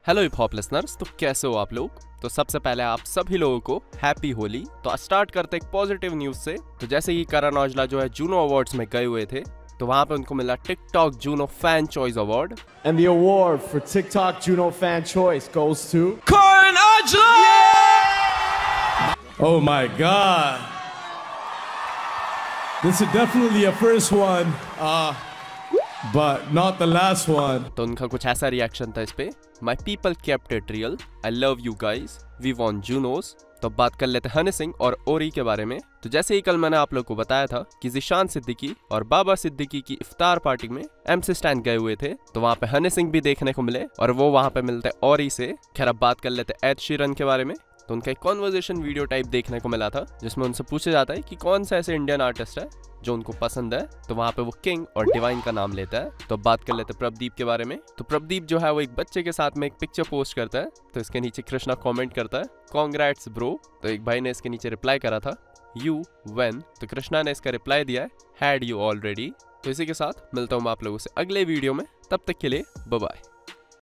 Hello hip hop listeners, तो कैसे हो आप लोग। तो सबसे पहले आप सभी लोगों को हैप्पी होली। तो स्टार्ट करते एक पॉजिटिव न्यूज से। तो जैसे कि करण औजला जो है जूनो अवार्ड्स में गए हुए थे, तो वहां पे उनको मिला TikTok Juno fan choice award. And the award for TikTok Juno Fan Choice goes to Karan Aujla! Oh my God! This is definitely a first one, but not the last one. तो उनका कुछ ऐसा reaction था इस पे। My people kept it real. I love you guys. We won Junos. तो अब बात कर लेते हैं हनी सिंह और ओरी के बारे में। तो जैसे ही कल मैंने आप लोग को बताया था कि जिशान सिद्दीकी और बाबा सिद्दीकी की इफ्तार पार्टी में MC स्टैन गए हुए थे, तो वहां पे हनी सिंह भी देखने को मिले और वो वहां पे मिलते ओरी से। खैर अब बात कर लेते एड शीरन के बारे में। तो उनका एक कॉन्वर्सेशन वीडियो टाइप देखने को मिला था, जिसमें उनसे पूछा जाता है कि कौन सा ऐसे इंडियन आर्टिस्ट है जो उनको पसंद है। तो वहां पे वो किंग और डिवाइन का नाम लेता है। तो अब बात कर लेते प्रभदीप के बारे में। तो प्रभदीप जो है वो एक बच्चे के साथ में एक पिक्चर पोस्ट करता है। तो इसके नीचे कृष्णा कमेंट करता है कांग्रेट्स ब्रो। तो एक भाई ने इसके नीचे रिप्लाई करा था यू व्हेन। तो कृष्णा ने इसका रिप्लाई दिया है हैड यू ऑलरेडी। तो इसी के साथ मिलता हूँ मैं आप लोगों से अगले वीडियो में। तब तक के लिए बाय बाय।